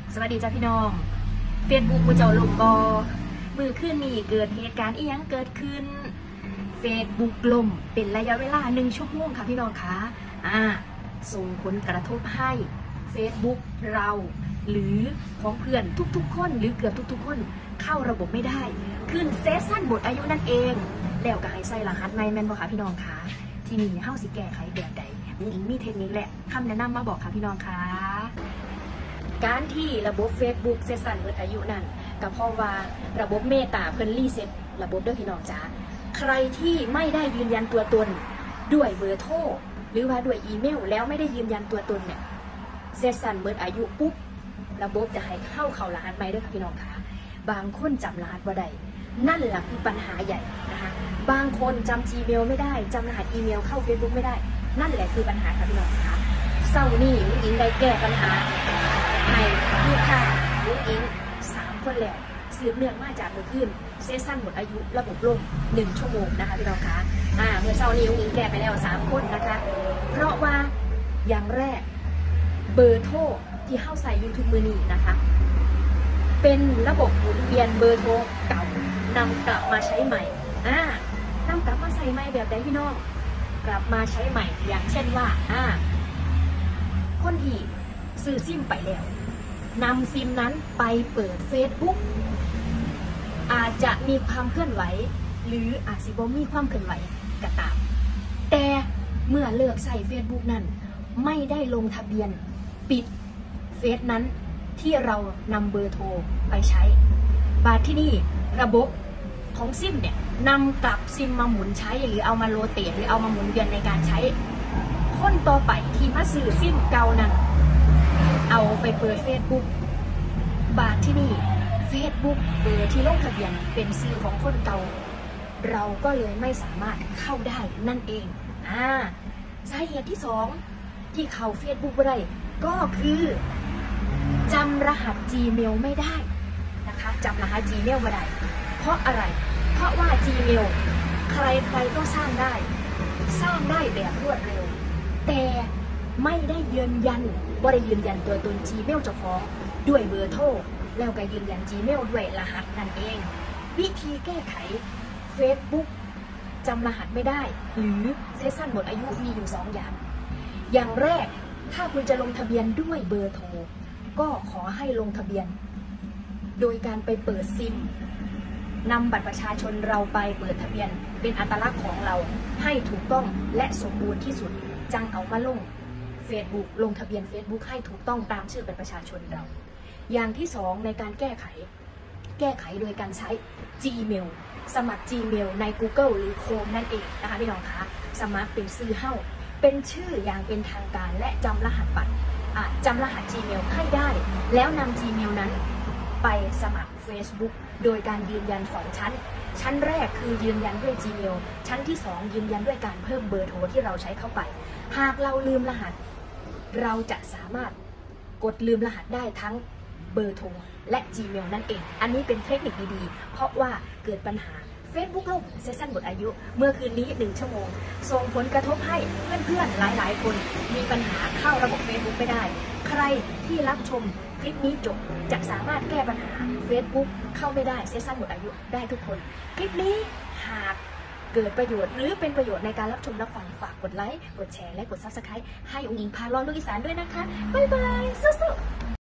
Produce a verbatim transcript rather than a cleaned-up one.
สวัสดีจ้าพี่น้องเฟซบุ๊กมือเจ้าลงบอมือขึ้นมีเกิดเหตุการณ์อีหยังเกิดขึ้นเฟซบุ๊กล่มเป็นระยะเวลาหนึ่งชั่วโมงค่ะพี่น้องคะอ่าส่งผลกระทบให้เฟซบุ๊กเราหรือของเพื่อนทุกๆคนหรือเกือบทุกๆคนเข้าระบบไม่ได้ขึ้นเซสชั่นหมดอายุนั่นเองแล้วก็ให้ใส่รหัสในแมนบอค่ะพี่น้องคะที่นี่เฮ้าสิแก้ไขแบบใดมีเทคนิคและคำแนะนำมาบอกค่ะพี่น้องคะการที่ระบบ Facebook เซสชั่นหมดอายุนั่นก็เพราะว่าระบบเมตาเพิ่นรีเซ็ตระบบเด้อพี่น้องจ้าใครที่ไม่ได้ยืนยันตัวตนด้วยเบอร์โทรหรือว่าด้วยอีเมลแล้วไม่ได้ยืนยันตัวตนเนี่ยเซสชั่นหมดอายุปุ๊บระบบจะให้เข้าเข้ารหัสใหม่เด้อค่ะพี่น้องค่ะบางคนจำรหัสบ่ได้นั่นแหละคือปัญหาใหญ่นะคะบางคนจำ Gmail ไม่ได้จำรหัสอีเมลเข้า Facebook ไม่ได้นั่นแหละคือปัญหาค่ะพี่น้องค่ะเศร้านี่ลูกอิงได้แก้ปัญหาให้ลูกค้าลูกอิงสามคนแล้วสืบเนื่องมาจากเมื่อคืนเซสชั่นหมดอายุระบบล่มหนึ่งชั่วโมงนะคะพี่น้องคะอ่าเมื่อเช้านี้ลูกอิงแก้ไปแล้วสามคนนะคะเพราะว่าอย่างแรกเบอร์โทรที่เข้าใส่ YouTube มือนี้นะคะเป็นระบบหมุนเวียนเบอร์โทรเก่านำกลับมาใช้ใหม่อ่านำกลับมาใส่ใหม่แบบใดพี่น้องกลับมาใช้ใหม่อย่างเช่นว่าอ่าคนที่ซื้อซิมไปแล้วนำซิมนั้นไปเปิด Facebook อาจจะมีความเคลื่อนไหวหรืออาจสิบ่มีความเคลื่อนไหวก็ตามแต่เมื่อเลิกใช้ Facebook นั้นไม่ได้ลงทะเบียนปิดเฟซนั้นที่เรานำเบอร์โทรไปใช้บาทที่นี่ระบบของซิมเนี่ยนำกลับซิมมาหมุนใช้หรือเอามาโรเตทหรือเอามาหมุนเวียนในการใช้คนต่อไปที่มาซื้อซิมเก่านั้นเอาไปเปิด Facebook บาทที่นี่ Facebook เบอร์ที่ลงทะเบียนเป็นชื่อของคนเก่าเราก็เลยไม่สามารถเข้าได้นั่นเองอ่าสาเหตุที่สองที่เข้า Facebook ไม่ได้ก็คือจำรหัส Gmail ไม่ได้นะคะจำรหัส Gmail ไม่ได้เพราะอะไรเพราะว่า Gmail ใครใครก็สร้างได้สร้างได้แบบรวดเร็วแต่ไม่ได้ยืนยันว่าได้ยืนยันตัวตน Gmail เจ้าของด้วยเบอร์โทรแล้วก็ยืนยัน Gmail ด้วยรหัสนั่นเองวิธีแก้ไข Facebook จำรหัสไม่ได้หรือเซสชั่นหมดอายุมีอยู่สองอย่างอย่างแรกถ้าคุณจะลงทะเบียนด้วยเบอร์โทรก็ขอให้ลงทะเบียนโดยการไปเปิดซิมนำบัตรประชาชนเราไปเปิดทะเบียนเป็นอัตลักษณ์ของเราให้ถูกต้องและสมบูรณ์ที่สุดจังเอามาลง Facebook ลงทะเบียน Facebook ให้ถูกต้องตามชื่อบัตรประชาชนเราอย่างที่สองในการแก้ไขแก้ไขโดยการใช้ Gmail สมัคร Gmail ใน Google หรือ Chrome นั่นเองนะคะพี่น้องคะสมัครเป็นชื่อเฮ้าเป็นชื่ออย่างเป็นทางการและจำรหัสบัตรจำรหัส Gmail ให้ได้แล้วนำ Gmail นั้นไปสมัคร Facebook โดยการยืนยันสองชั้นชั้นแรกคือยืนยันด้วย Gmail ชั้นที่สองยืนยันด้วยการเพิ่มเบอร์โทรที่เราใช้เข้าไปหากเราลืมรหัสเราจะสามารถกดลืมรหัสได้ทั้งเบอร์โทรและ Gmail นั่นเองอันนี้เป็นเทคนิคดีๆเพราะว่าเกิดปัญหา Facebook ล่มเซสชั่นหมดอายุเมื่อคืนนี้หนึ่งชั่วโมงส่งผลกระทบให้เพื่อนๆหลายๆคนมีปัญหาเข้าระบบ Facebook ไม่ได้ใครที่รับชมคลิปนี้จบจะสามารถแก้ปัญหา Facebook เข้าไม่ได้เซสชั่นหมดอายุได้ทุกคนคลิปนี้หากเกิดประโยชน์หรือเป็นประโยชน์ในการรับชมรับฟังฝากกดไลค์กดแชร์และกด ซับสไครบ์ ให้องค์หญิงพาลอนลูกอีสานด้วยนะคะบ๊ายบายสู้ๆ